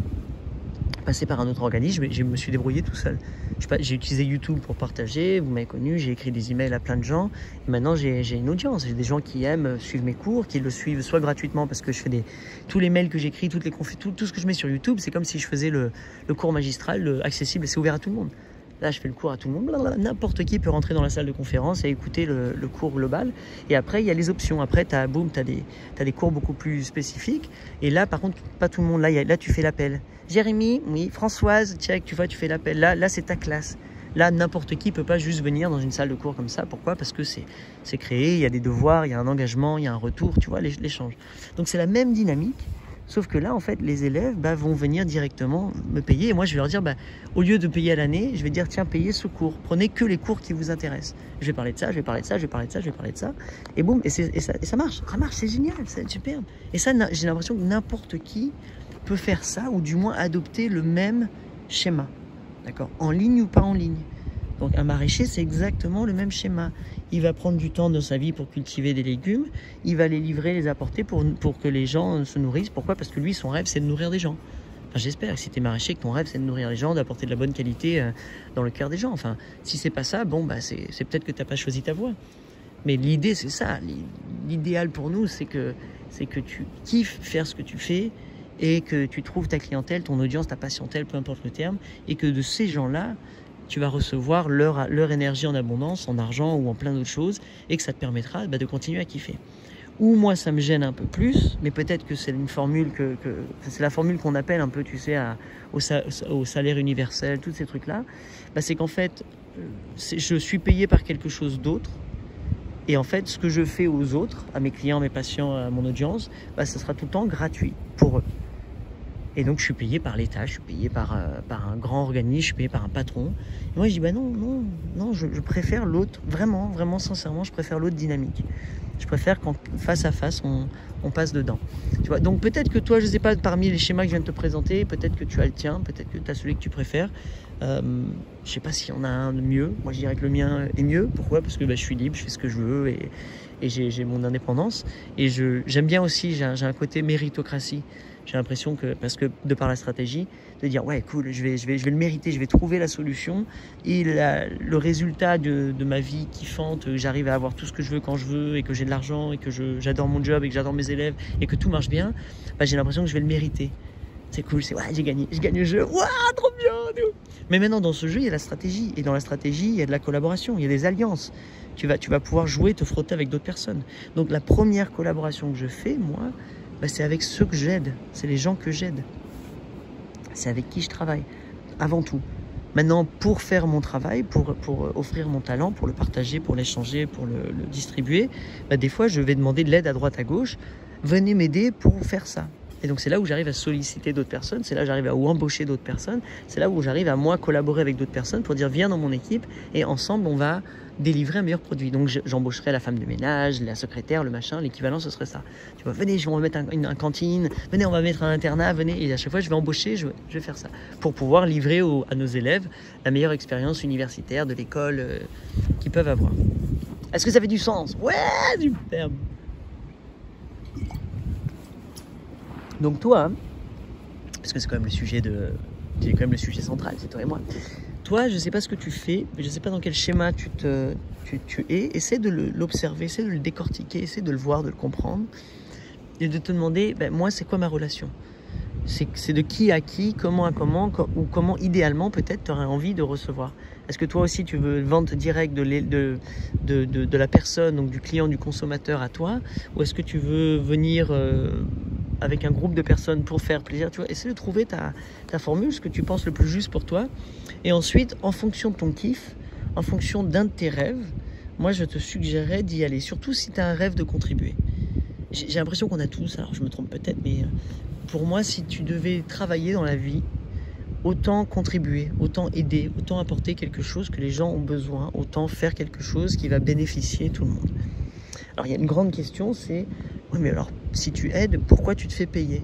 Speaker 1: passer par un autre organisme. Je me suis débrouillé tout seul. J'ai utilisé YouTube pour partager, vous m'avez connu, j'ai écrit des emails à plein de gens. Et maintenant, j'ai une audience. J'ai des gens qui aiment suivre mes cours, qui le suivent soit gratuitement parce que je fais des, tous les mails que j'écris, toutes les confs, tout, tout ce que je mets sur YouTube, c'est comme si je faisais le, le cours magistral le, accessible et c'est ouvert à tout le monde. Là, je fais le cours à tout le monde. N'importe qui peut rentrer dans la salle de conférence et écouter le, le cours global. Et après, il y a les options. Après, tu as, boum, tu as, as des cours beaucoup plus spécifiques. Et là, par contre, pas tout le monde. Là, y a, là tu fais l'appel. Jérémy, oui, Françoise, check, tu vois, tu fais l'appel. Là, là c'est ta classe. Là, n'importe qui ne peut pas juste venir dans une salle de cours comme ça. Pourquoi? Parce que c'est créé, il y a des devoirs, il y a un engagement, il y a un retour, tu vois, l'échange. Donc, c'est la même dynamique. Sauf que là, en fait, les élèves bah, vont venir directement me payer. Et moi, je vais leur dire, bah, au lieu de payer à l'année, je vais dire, tiens, payez ce cours. Prenez que les cours qui vous intéressent. Je vais parler de ça, je vais parler de ça, je vais parler de ça, je vais parler de ça. Et boum, et, et, ça, et ça marche. Ça marche, c'est génial, c'est superbe. Et ça, j'ai l'impression que n'importe qui peut faire ça, ou du moins adopter le même schéma. D'accord? En ligne ou pas en ligne. Donc un maraîcher, c'est exactement le même schéma. Il va prendre du temps dans sa vie pour cultiver des légumes, il va les livrer, les apporter pour, pour que les gens se nourrissent. Pourquoi? Parce que lui, son rêve, c'est de nourrir des gens. Enfin, j'espère que si tu es maraîcher, que ton rêve, c'est de nourrir les gens, d'apporter de la bonne qualité euh, dans le cœur des gens. Enfin, si c'est pas ça, bon, bah, c'est peut-être que tu n'as pas choisi ta voie. Mais l'idée, c'est ça. L'idéal pour nous, c'est que, c'est que tu kiffes faire ce que tu fais et que tu trouves ta clientèle, ton audience, ta patientèle, peu importe le terme, et que de ces gens-là, tu vas recevoir leur, leur énergie en abondance, en argent ou en plein d'autres choses, et que ça te permettra bah, de continuer à kiffer. Ou moi, ça me gêne un peu plus, mais peut-être que c'est une formule que, que c'est la formule qu'on appelle un peu, tu sais, à, au, au salaire universel, tous ces trucs-là. Bah, c'est qu'en fait, je suis payé par quelque chose d'autre, et en fait, ce que je fais aux autres, à mes clients, mes patients, à mon audience, bah, ça sera tout le temps gratuit pour eux. Et donc, je suis payé par l'État, je suis payé par, euh, par un grand organisme, je suis payé par un patron. Et moi, je dis, bah non, non, non, je, je préfère l'autre, vraiment, vraiment, sincèrement, je préfère l'autre dynamique. Je préfère quand face à face, on, on passe dedans. Tu vois, donc peut-être que toi, je ne sais pas, parmi les schémas que je viens de te présenter, peut-être que tu as le tien, peut-être que tu as celui que tu préfères. Euh, je ne sais pas s'il y en a un de mieux. Moi, je dirais que le mien est mieux. Pourquoi? Parce que bah, je suis libre, je fais ce que je veux et, et j'ai mon indépendance. Et j'aime bien aussi, j'ai un, un côté méritocratie. J'ai l'impression que, parce que de par la stratégie, de dire ouais cool, je vais, je vais, je vais le mériter, je vais trouver la solution et la, le résultat de, de ma vie kiffante, j'arrive à avoir tout ce que je veux quand je veux et que j'ai de l'argent et que j'adore mon job et que j'adore mes élèves et que tout marche bien, bah, j'ai l'impression que je vais le mériter. C'est cool, c'est ouais, j'ai gagné, je gagne le jeu, waouh, trop bien. Mais maintenant dans ce jeu, il y a la stratégie et dans la stratégie, il y a de la collaboration, il y a des alliances. Tu vas, tu vas pouvoir jouer, te frotter avec d'autres personnes. Donc la première collaboration que je fais, moi, bah, c'est avec ceux que j'aide, c'est les gens que j'aide. C'est avec qui je travaille, avant tout. Maintenant, pour faire mon travail, pour, pour offrir mon talent, pour le partager, pour l'échanger, pour le, le distribuer, bah, des fois, je vais demander de l'aide à droite, à gauche. Venez m'aider pour faire ça. Et donc, c'est là où j'arrive à solliciter d'autres personnes, c'est là où j'arrive à embaucher d'autres personnes, c'est là où j'arrive à, moi, collaborer avec d'autres personnes pour dire, viens dans mon équipe et ensemble, on va délivrer un meilleur produit. Donc, j'embaucherai la femme de ménage, la secrétaire, le machin, l'équivalent, ce serait ça. Tu vois, venez, on va mettre un, une, une cantine, venez, on va mettre un internat, venez. Et à chaque fois, je vais embaucher, je vais, je vais faire ça pour pouvoir livrer au, à nos élèves la meilleure expérience universitaire de l'école euh, qu'ils peuvent avoir. Est-ce que ça fait du sens? Ouais, superbe. Donc toi, parce que c'est quand même le sujet de, c'est quand même le sujet central, c'est toi et moi. Toi, je ne sais pas ce que tu fais, je ne sais pas dans quel schéma tu, te, tu, tu es. Essaie de l'observer, essaie de le décortiquer, essaie de le voir, de le comprendre. Et de te demander, ben, moi, c'est quoi ma relation? C'est de qui à qui, comment à comment, ou comment idéalement peut-être tu aurais envie de recevoir. Est-ce que toi aussi tu veux vente directe de, de, de, de, de la personne, donc du client, du consommateur à toi, ou est-ce que tu veux venir euh, avec un groupe de personnes pour faire plaisir? Tu vois, essaie de trouver ta, ta formule, ce que tu penses le plus juste pour toi. Et ensuite, en fonction de ton kiff, en fonction d'un de tes rêves, moi je te suggérerais d'y aller, surtout si tu as un rêve de contribuer. J'ai l'impression qu'on a tous, alors je me trompe peut-être, mais pour moi, si tu devais travailler dans la vie, autant contribuer, autant aider, autant apporter quelque chose que les gens ont besoin, autant faire quelque chose qui va bénéficier tout le monde. Alors il y a une grande question, c'est, oui mais alors si tu aides, pourquoi tu te fais payer?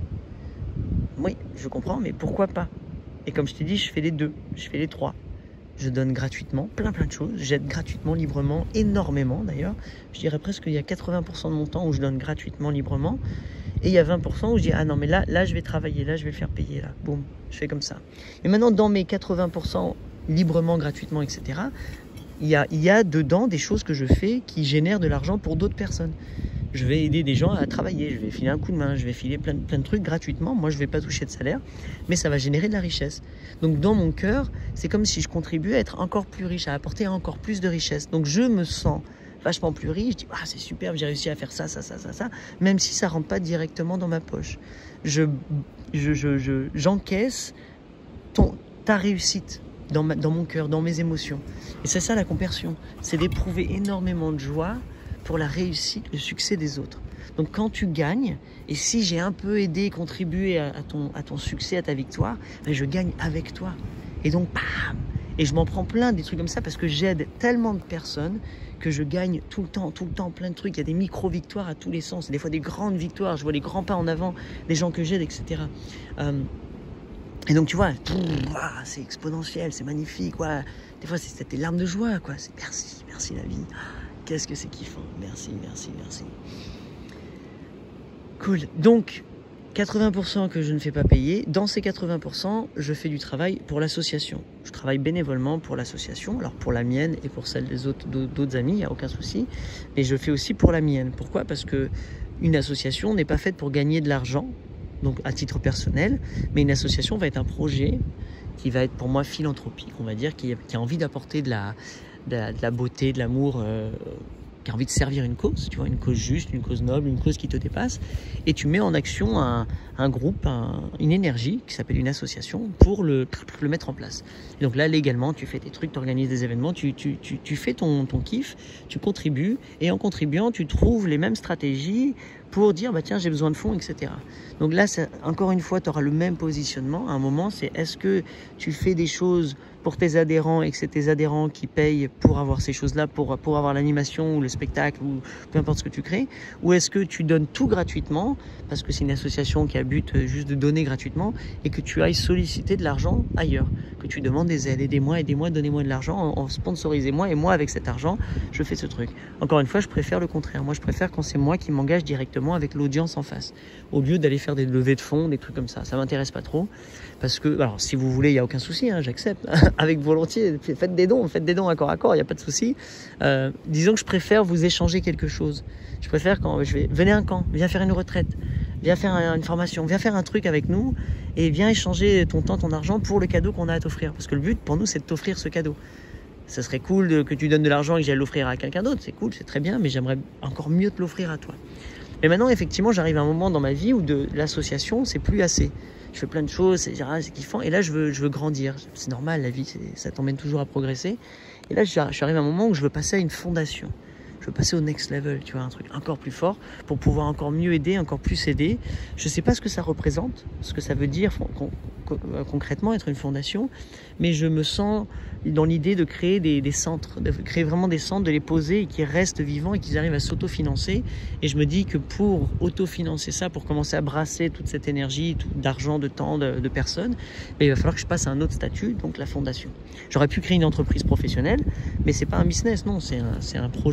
Speaker 1: Oui, je comprends, mais pourquoi pas? Et comme je t'ai dit, je fais les deux, je fais les trois. Je donne gratuitement plein plein de choses, j'aide gratuitement, librement, énormément d'ailleurs. Je dirais presque qu'il y a quatre-vingts pour cent de mon temps où je donne gratuitement, librement. Et il y a vingt pour cent où je dis, ah non mais là, là je vais travailler, là je vais le faire payer, là, boum, je fais comme ça. Et maintenant dans mes quatre-vingts pour cent librement, gratuitement, et cetera, il y a, il y a dedans des choses que je fais qui génèrent de l'argent pour d'autres personnes. Je vais aider des gens à travailler, je vais filer un coup de main, je vais filer plein, plein de trucs gratuitement. Moi, je ne vais pas toucher de salaire, mais ça va générer de la richesse. Donc, dans mon cœur, c'est comme si je contribuais à être encore plus riche, à apporter encore plus de richesse. Donc, je me sens vachement plus riche. Je dis, ah, c'est superbe, j'ai réussi à faire ça, ça, ça, ça, ça, même si ça ne rentre pas directement dans ma poche. Je, je, je, je, j'encaisse ton, ta réussite dans, ma, dans mon cœur, dans mes émotions. Et c'est ça la conversion, c'est d'éprouver énormément de joie pour la réussite, le succès des autres. Donc quand tu gagnes, et si j'ai un peu aidé, contribué à, à, ton, à ton succès, à ta victoire, ben je gagne avec toi. Et donc, bam! Et je m'en prends plein des trucs comme ça parce que j'aide tellement de personnes que je gagne tout le temps, tout le temps, plein de trucs. Il y a des micro-victoires à tous les sens, des fois des grandes victoires. Je vois les grands pas en avant, des gens que j'aide, et cetera. Euh, et donc tu vois, c'est exponentiel, c'est magnifique. Ouais. Des fois c'est des larmes de joie, quoi. C'est merci, merci la vie. Qu'est-ce que c'est kiffant. Merci, merci, merci. Cool. Donc, quatre-vingts pour cent que je ne fais pas payer. Dans ces quatre-vingts pour cent, je fais du travail pour l'association. Je travaille bénévolement pour l'association. Alors, pour la mienne et pour celle des autres, d'autres amis, il n'y a aucun souci. Mais je fais aussi pour la mienne. Pourquoi? Parce que une association n'est pas faite pour gagner de l'argent, donc à titre personnel. Mais une association va être un projet qui va être pour moi philanthropique, on va dire, qui a, qui a envie d'apporter de la... De la, de la beauté, de l'amour, euh, qui a envie de servir une cause, tu vois, une cause juste, une cause noble, une cause qui te dépasse, et tu mets en action un, un groupe, un, une énergie qui s'appelle une association pour le, le mettre en place. Et donc là, légalement, tu fais tes trucs, tu organises des événements, tu, tu, tu, tu fais ton, ton kiff, tu contribues, et en contribuant, tu trouves les mêmes stratégies pour dire, bah tiens, j'ai besoin de fonds, et cetera. Donc là, encore une fois, tu auras le même positionnement. À un moment, c'est est-ce que tu fais des choses pour tes adhérents et que c'est tes adhérents qui payent pour avoir ces choses-là, pour, pour avoir l'animation ou le spectacle ou peu importe ce que tu crées, ou est-ce que tu donnes tout gratuitement parce que c'est une association qui a but juste de donner gratuitement et que tu ailles solliciter de l'argent ailleurs, que tu demandes des aides, aidez-moi, aidez-moi, donnez-moi de l'argent, en sponsorisez-moi et moi avec cet argent, je fais ce truc. Encore une fois, je préfère le contraire. Moi, je préfère quand c'est moi qui m'engage directement avec l'audience en face, au lieu d'aller faire des levées de fonds, des trucs comme ça. Ça m'intéresse pas trop parce que, alors si vous voulez, il n'y a aucun souci, hein, j'accepte. Avec volontiers, faites des dons, faites des dons à corps à corps, il n'y a pas de souci. Euh, disons que je préfère vous échanger quelque chose. Je préfère quand je vais, venez un camp, viens faire une retraite, viens faire une formation, viens faire un truc avec nous et viens échanger ton temps, ton argent pour le cadeau qu'on a à t'offrir. Parce que le but pour nous, c'est de t'offrir ce cadeau. Ça serait cool de, que tu donnes de l'argent et que j'aille l'offrir à quelqu'un d'autre, c'est cool, c'est très bien, mais j'aimerais encore mieux te l'offrir à toi. Mais maintenant, effectivement, j'arrive à un moment dans ma vie où de l'association, c'est plus assez. Je fais plein de choses, c'est, c'est kiffant. Et là, je veux, je veux grandir. C'est normal, la vie, ça t'emmène toujours à progresser. Et là, je suis arrivé à un moment où je veux passer à une fondation. Je veux passer au next level, tu vois, un truc encore plus fort pour pouvoir encore mieux aider, encore plus aider. Je ne sais pas ce que ça représente, ce que ça veut dire con, con, concrètement être une fondation, mais je me sens dans l'idée de créer des, des centres, de créer vraiment des centres, de les poser et qui restent vivants et qu'ils arrivent à s'autofinancer. Et je me dis que pour autofinancer ça, pour commencer à brasser toute cette énergie, tout, d'argent, de temps, de, de personnes, ben, il va falloir que je passe à un autre statut, donc la fondation. J'aurais pu créer une entreprise professionnelle, mais c'est pas un business, non, c'est un, c'est un projet... Euh,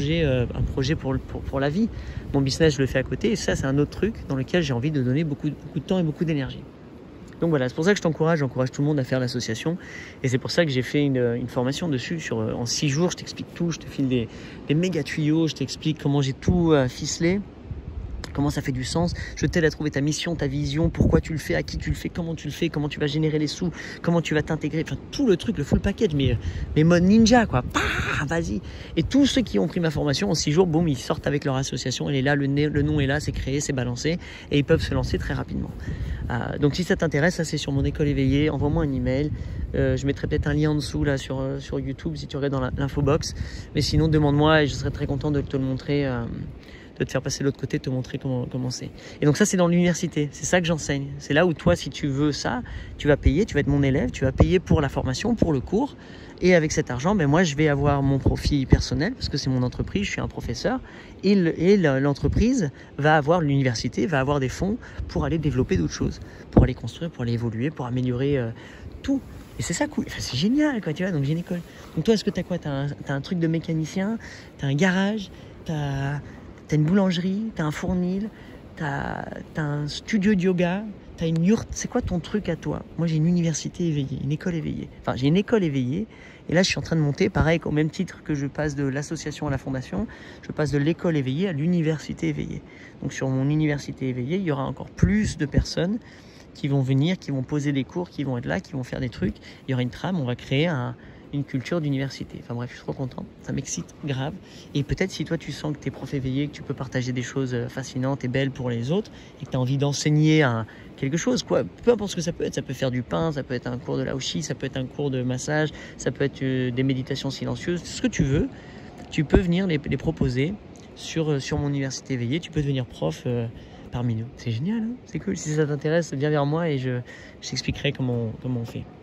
Speaker 1: euh, un projet pour, pour, pour la vie. Mon business, je le fais à côté et ça, c'est un autre truc dans lequel j'ai envie de donner beaucoup, beaucoup de temps et beaucoup d'énergie. Donc voilà, c'est pour ça que je t'encourage, j'encourage tout le monde à faire l'association et c'est pour ça que j'ai fait une, une formation dessus. Sur, en six jours, je t'explique tout, je te file des, des méga tuyaux, je t'explique comment j'ai tout euh, ficelé. Comment ça fait du sens, je t'aide à trouver ta mission, ta vision, pourquoi tu le fais, à qui tu le fais, comment tu le fais, comment tu vas générer les sous, comment tu vas t'intégrer, enfin tout le truc, le full package, mais, mais mode ninja quoi, bah, vas-y. Et tous ceux qui ont pris ma formation en six jours, boum, ils sortent avec leur association, elle est là, le, le nom est là, c'est créé, c'est balancé, et ils peuvent se lancer très rapidement. Euh, donc si ça t'intéresse, ça c'est sur mon école éveillée, envoie-moi un email, euh, je mettrai peut-être un lien en dessous là sur, euh, sur YouTube si tu regardes dans l'infobox, mais sinon demande-moi et je serai très content de te le montrer. Euh, de te faire passer de l'autre côté, de te montrer comment comment c'est. Et donc ça, c'est dans l'université. C'est ça que j'enseigne. C'est là où toi, si tu veux ça, tu vas payer, tu vas être mon élève, tu vas payer pour la formation, pour le cours. Et avec cet argent, ben moi, je vais avoir mon profit personnel parce que c'est mon entreprise, je suis un professeur. Et, le, et l'entreprise va avoir, l'université va avoir des fonds pour aller développer d'autres choses, pour aller construire, pour aller évoluer, pour améliorer euh, tout. Et c'est ça cool. Enfin, c'est génial, quoi, tu vois. Donc j'ai une école. Donc toi, est-ce que t'as quoi? T'as un, t'as un truc de mécanicien, t'as un garage, t'as T'as une boulangerie, t'as un fournil, t'as as un studio de yoga, t'as une yourte. C'est quoi ton truc à toi? Moi, j'ai une université éveillée, une école éveillée. Enfin, j'ai une école éveillée. Et là, je suis en train de monter, pareil, au même titre que je passe de l'association à la fondation, je passe de l'école éveillée à l'université éveillée. Donc, sur mon université éveillée, il y aura encore plus de personnes qui vont venir, qui vont poser des cours, qui vont être là, qui vont faire des trucs. Il y aura une trame, on va créer un... une culture d'université. Enfin bref, je suis trop content, ça m'excite grave. Et peut-être si toi tu sens que tu es prof éveillé, que tu peux partager des choses fascinantes et belles pour les autres, et que tu as envie d'enseigner un, quelque chose, quoi, peu importe ce que ça peut être, ça peut faire du pain, ça peut être un cours de laoshi, ça peut être un cours de massage, ça peut être euh, des méditations silencieuses, tout ce que tu veux, tu peux venir les, les proposer sur, sur mon université éveillée, tu peux devenir prof euh, parmi nous. C'est génial, hein, c'est cool. Si ça t'intéresse, viens vers moi et je, je t'expliquerai comment, comment on fait.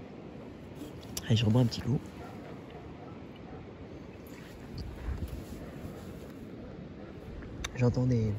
Speaker 1: Allez, je rebois un petit coup. J'entends des,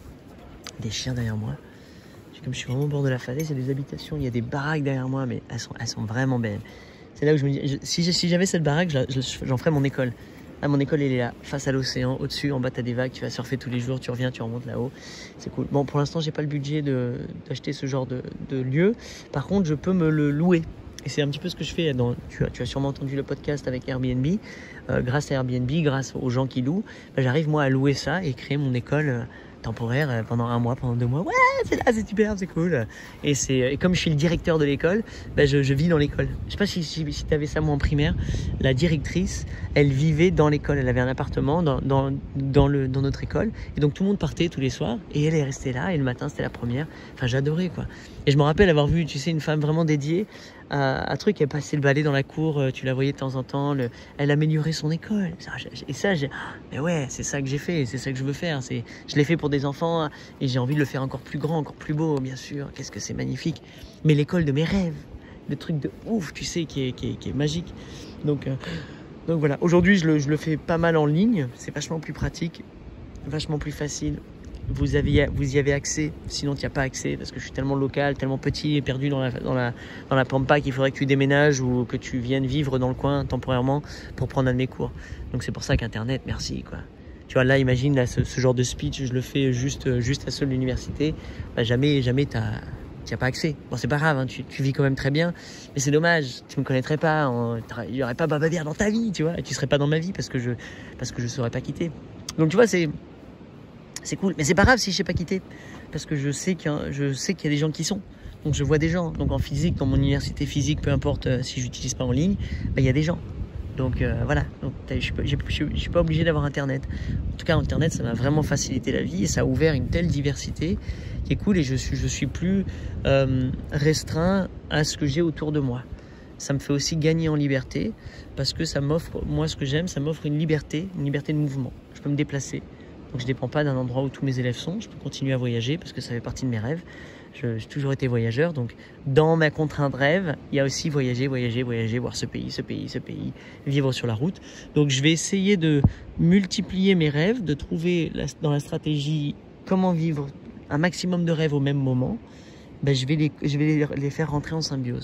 Speaker 1: des chiens derrière moi. Comme je suis vraiment au bord de la falaise, il y a des habitations, il y a des baraques derrière moi, mais elles sont, elles sont vraiment belles. C'est là où je me dis, je, si, si j'avais cette baraque, j'en ferais mon école. Là, mon école, elle est là, face à l'océan, au-dessus, en bas, t'as des vagues, tu vas surfer tous les jours, tu reviens, tu remontes là-haut. C'est cool. Bon, pour l'instant, j'ai pas le budget d'acheter ce genre de, de lieu. Par contre, je peux me le louer. Et c'est un petit peu ce que je fais. Dans, tu, as, tu as sûrement entendu le podcast avec Airbnb. Euh, grâce à Airbnb, grâce aux gens qui louent, ben, j'arrive moi à louer ça et créer mon école euh, temporaire euh, pendant un mois, pendant deux mois. Ouais, c'est là, c'est super, c'est cool. Et, et comme je suis le directeur de l'école, ben, je, je vis dans l'école. Je sais pas si, si, si tu avais ça moi en primaire. La directrice, elle vivait dans l'école. Elle avait un appartement dans, dans, dans, le, dans notre école. Et donc tout le monde partait tous les soirs. Et elle est restée là. Et le matin, c'était la première. Enfin, j'adorais quoi. Et je me rappelle avoir vu, tu sais, une femme vraiment dédiée à un truc, elle passait le balai dans la cour, tu la voyais de temps en temps, le, elle améliorait son école. Et ça, j'ai, mais ouais, c'est ça que j'ai fait, c'est ça que je veux faire. C'est, je l'ai fait pour des enfants et j'ai envie de le faire encore plus grand, encore plus beau, bien sûr. Qu'est-ce que c'est magnifique. Mais l'école de mes rêves, le truc de ouf, tu sais, qui est, qui est, qui est magique. Donc, euh, donc voilà, aujourd'hui, je le, je le fais pas mal en ligne. C'est vachement plus pratique, vachement plus facile. Vous, avez, vous y avez accès, sinon tu n'y as pas accès parce que je suis tellement local, tellement petit et perdu dans la, dans la, dans la pampa qu'il faudrait que tu déménages ou que tu viennes vivre dans le coin temporairement pour prendre un de mes cours. Donc c'est pour ça qu'Internet, merci quoi. Tu vois là, imagine là, ce, ce genre de speech, je le fais juste, juste à seule l'université, bah, jamais, jamais tu n'y as pas accès. Bon c'est pas grave, hein, tu, tu vis quand même très bien, mais c'est dommage, tu me connaîtrais pas, il n'y aurait pas Baba Bear dans ta vie, tu vois, et tu serais pas dans ma vie parce que je, parce que je saurais pas quitter. Donc tu vois, c'est... C'est cool, mais c'est pas grave si je sais pas quitter, parce que je sais qu'il y a, je sais qu'il y a des gens qui sont. Donc je vois des gens. Donc en physique, dans mon université physique, peu importe euh, si j'utilise pas en ligne, bah, il y a des gens. Donc euh, voilà. Donc je suis pas, je, je, je suis pas obligé d'avoir Internet. En tout cas, Internet, ça m'a vraiment facilité la vie et ça a ouvert une telle diversité qui est cool. Et je suis, je suis plus euh, restreint à ce que j'ai autour de moi. Ça me fait aussi gagner en liberté parce que ça m'offre, moi ce que j'aime, ça m'offre une liberté, une liberté de mouvement. Je peux me déplacer. Donc je ne dépends pas d'un endroit où tous mes élèves sont. Je peux continuer à voyager parce que ça fait partie de mes rêves. Je, j'ai toujours été voyageur. Donc dans ma contrainte rêve, il y a aussi voyager, voyager, voyager, voir ce pays, ce pays, ce pays, vivre sur la route. Donc je vais essayer de multiplier mes rêves, de trouver la, dans la stratégie comment vivre un maximum de rêves au même moment. Ben, je vais, les, je vais les, les faire rentrer en symbiose.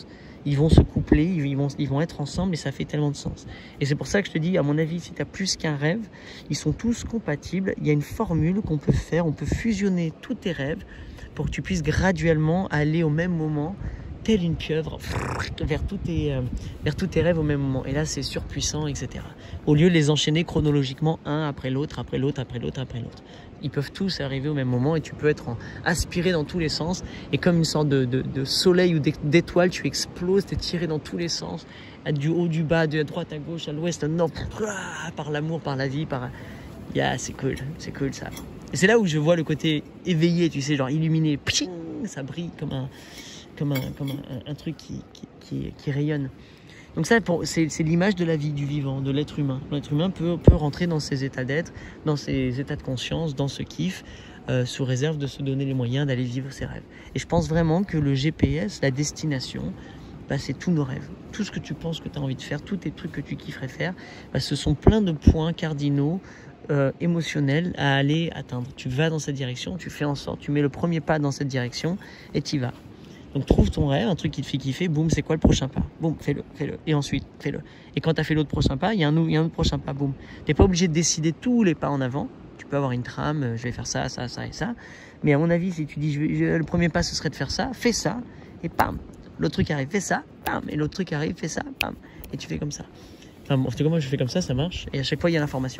Speaker 1: ils vont se coupler, ils vont, ils vont être ensemble et ça fait tellement de sens. Et c'est pour ça que je te dis, à mon avis, si tu as plus qu'un rêve, ils sont tous compatibles. Il y a une formule qu'on peut faire, on peut fusionner tous tes rêves pour que tu puisses graduellement aller au même moment, telle une pieuvre, vers tous tes, euh, vers tous tes rêves au même moment. Et là, c'est surpuissant, et cetera. Au lieu de les enchaîner chronologiquement, un après l'autre, après l'autre, après l'autre, après l'autre. Ils peuvent tous arriver au même moment et tu peux être en, aspiré dans tous les sens. Et comme une sorte de, de, de soleil ou d'étoile, tu exploses, tu es tiré dans tous les sens, du haut, du bas, de droite à gauche, à l'ouest, à nord, par l'amour, par la vie, par... Yeah, c'est cool, c'est cool ça. Et c'est là où je vois le côté éveillé, tu sais, genre illuminé, ping, ça brille comme un... comme un, comme un, un truc qui, qui, qui, qui rayonne. Donc ça, c'est l'image de la vie, du vivant, de l'être humain. L'être humain peut, peut rentrer dans ces états d'être, dans ces états de conscience, dans ce kiff, euh, sous réserve de se donner les moyens d'aller vivre ses rêves. Et je pense vraiment que le G P S, la destination, bah, c'est tous nos rêves. Tout ce que tu penses que tu as envie de faire, tous tes trucs que tu kifferais faire, bah, ce sont plein de points cardinaux euh, émotionnels à aller atteindre. Tu vas dans cette direction, tu fais en sorte, tu mets le premier pas dans cette direction et tu y vas. Donc trouve ton rêve, un truc qui te fait kiffer, boum, c'est quoi le prochain pas? Boum, fais-le, fais-le. Et ensuite, fais-le. Et quand tu as fait l'autre prochain pas, il y a un, il y a un autre prochain pas, boum. Tu n'es pas obligé de décider tous les pas en avant. Tu peux avoir une trame, je vais faire ça, ça, ça et ça. Mais à mon avis, si tu dis, je vais, je, le premier pas, ce serait de faire ça, fais ça, et pam. L'autre truc arrive, fais ça, pam. Et l'autre truc arrive, fais ça, pam. Et tu fais comme ça. Enfin, en tout cas, moi, je fais comme ça, ça marche. Et à chaque fois, il y a l'information.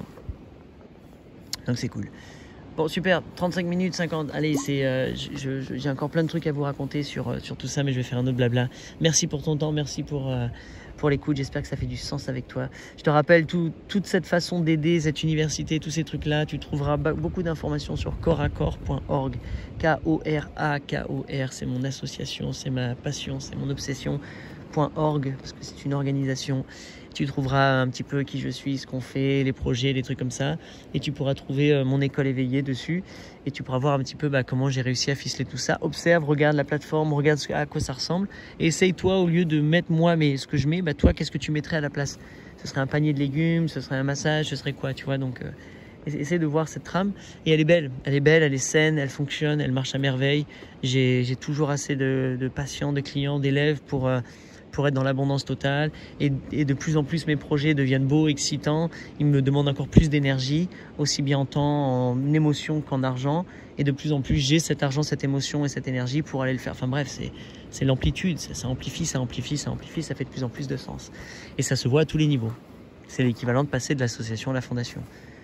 Speaker 1: Donc c'est cool. Bon, super, trente-cinq minutes, cinquante. Allez, c'est, euh, j'ai encore plein de trucs à vous raconter sur, euh, sur tout ça, mais je vais faire un autre blabla. Merci pour ton temps, merci pour, euh, pour l'écoute. J'espère que ça fait du sens avec toi. Je te rappelle, tout, toute cette façon d'aider cette université, tous ces trucs-là, tu trouveras beaucoup d'informations sur corps à corps point org. K O R A K O R, c'est mon association, c'est ma passion, c'est mon obsession. .org, parce que c'est une organisation. Tu trouveras un petit peu qui je suis, ce qu'on fait, les projets, les trucs comme ça. Et tu pourras trouver euh, mon école éveillée dessus. Et tu pourras voir un petit peu bah, comment j'ai réussi à ficeler tout ça. Observe, regarde la plateforme, regarde à quoi ça ressemble. Et essaye toi, au lieu de mettre moi mais ce que je mets, bah, toi, qu'est-ce que tu mettrais à la place? Ce serait un panier de légumes, ce serait un massage, ce serait quoi, tu vois. Donc, euh, essaye de voir cette trame. Et elle est belle, elle est belle, elle est saine, elle fonctionne, elle marche à merveille. J'ai toujours assez de, de patients, de clients, d'élèves pour... Euh, pour être dans l'abondance totale et, et de plus en plus mes projets deviennent beaux, excitants, ils me demandent encore plus d'énergie, aussi bien en temps, en émotion qu'en argent et de plus en plus j'ai cet argent, cette émotion et cette énergie pour aller le faire. Enfin bref, c'est l'amplitude, ça, ça amplifie, ça amplifie, ça amplifie, ça fait de plus en plus de sens. Et ça se voit à tous les niveaux. C'est l'équivalent de passer de l'association à la fondation,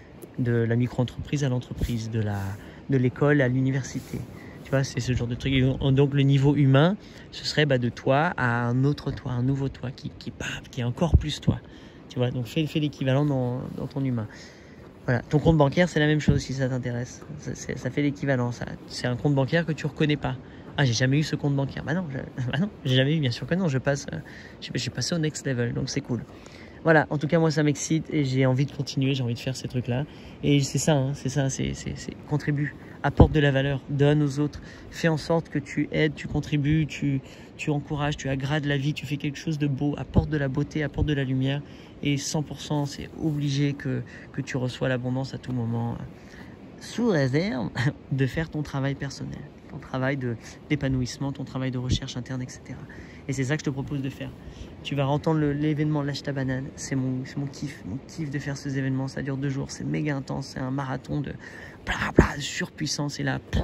Speaker 1: de la micro-entreprise à l'entreprise, de la, de l'école à l'université. C'est ce genre de truc. Donc le niveau humain, ce serait bah, de toi à un autre toi, un nouveau toi qui, qui, qui est encore plus toi. Tu vois, donc fais, fais l'équivalent dans, dans ton humain. Voilà. Ton compte bancaire, c'est la même chose si ça t'intéresse. Ça, ça fait l'équivalent. C'est un compte bancaire que tu reconnais pas. Ah, j'ai jamais eu ce compte bancaire. Bah non, bah non, j'ai jamais eu, bien sûr que non. Je passe, je, je suis passé au next level, donc c'est cool. Voilà, en tout cas, moi, ça m'excite et j'ai envie de continuer, j'ai envie de faire ces trucs-là. Et c'est ça, hein, c'est ça, c'est contribue, apporte de la valeur, donne aux autres, fais en sorte que tu aides, tu contribues, tu, tu encourages, tu agrades la vie, tu fais quelque chose de beau, apporte de la beauté, apporte de la lumière. Et cent pour cent, c'est obligé que, que tu reçois l'abondance à tout moment, sous réserve de faire ton travail personnel, ton travail d'épanouissement, ton travail de recherche interne, et cetera. Et c'est ça que je te propose de faire. Tu vas entendre l'événement Lâche ta banane. C'est mon, mon kiff, mon kiff de faire ces événements. Ça dure deux jours, c'est méga intense. C'est un marathon de, bla bla, de surpuissance. Et là, pff,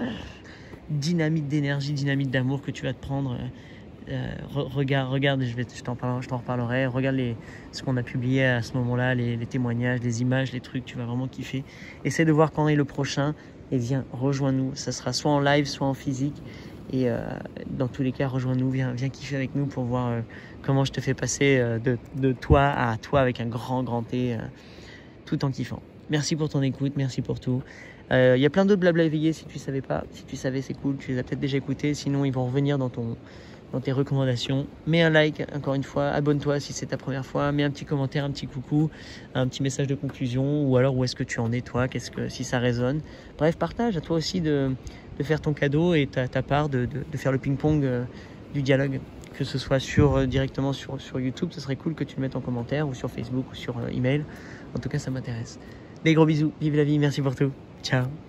Speaker 1: dynamite d'énergie, dynamite d'amour que tu vas te prendre. Euh, re, regarde, regarde, je, vais, je t'en reparlerai. Regarde les, ce qu'on a publié à ce moment-là, les, les témoignages, les images, les trucs. Tu vas vraiment kiffer. Essaie de voir quand est le prochain. Et viens, rejoins-nous. Ça sera soit en live, soit en physique. Et euh, dans tous les cas, rejoins-nous, viens, viens kiffer avec nous pour voir euh, comment je te fais passer euh, de, de toi à toi avec un grand, grand T, euh, tout en kiffant. Merci pour ton écoute, merci pour tout. Il euh, y a plein d'autres blabla éveillés si tu ne savais pas. Si tu savais, c'est cool, tu les as peut-être déjà écoutés. Sinon, ils vont revenir dans, ton, dans tes recommandations. Mets un like, encore une fois. Abonne-toi si c'est ta première fois. Mets un petit commentaire, un petit coucou, un petit message de conclusion. Ou alors, où est-ce que tu en es, toi, qu'est-ce que, si ça résonne. Bref, partage à toi aussi de... de faire ton cadeau et ta, ta part de, de, de faire le ping-pong euh, du dialogue, que ce soit sur, euh, directement sur, sur YouTube, ce serait cool que tu le mettes en commentaire, ou sur Facebook, ou sur euh, email. En tout cas, ça m'intéresse. Des gros bisous, vive la vie, merci pour tout. Ciao.